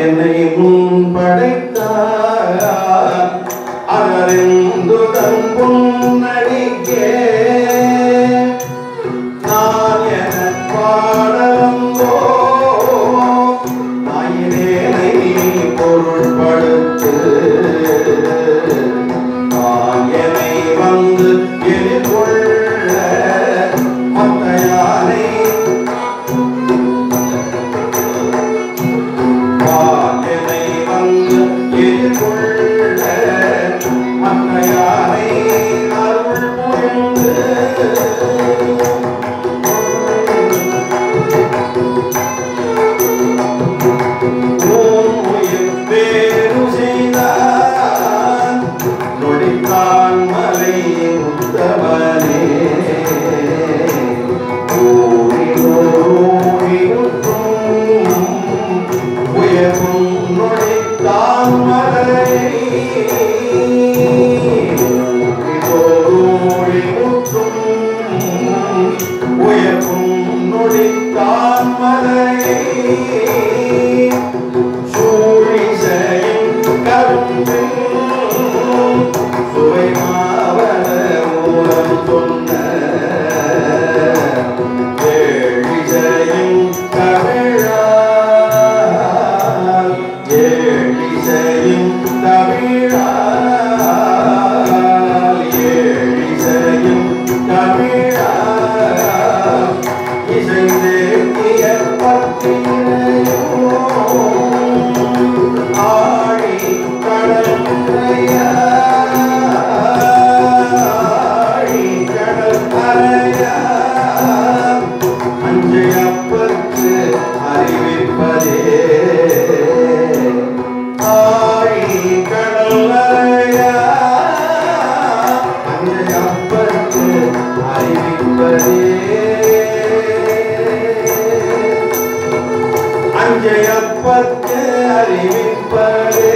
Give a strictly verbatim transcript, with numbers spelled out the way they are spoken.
என்னை முன் படைத்தார் அகரிந்து தன் பொன்னடிக்கே நான் என பாடலங்கோ நாயினேனை பொருள்படுத்து நான் என்னை வந்து எதிர்கொள்ள மத்தையானை என்னை வந்து எதிர்கொள்ள மத்தையானை அருள் புரிந்து வேறு செய்தான் நொடித்தான் மலை உத்தமனே ஓடி ஓடி உயர்வும் நொடித்தான் மலை ஓடி முற்றும் உயர்வும் நொடித்தான் மலை சுவை மாவன மூலம் சொன்ன ஏழிசையும் தமிழால் ஏழிசையும் தமிழால் ஏழிசையும் தமிழால் இசைந்தேத்திய பத்திரையோ ஆடி கடல் கரையா ஆடி கடல் கரையா அஞ்சையப்பற்கு அறிவிப்பதே ஆடி கடல் கரையா அஞ்சையப்பற்கு அறிவிப்பதே அஞ்சையப்பற்கு அறிவிப்பதே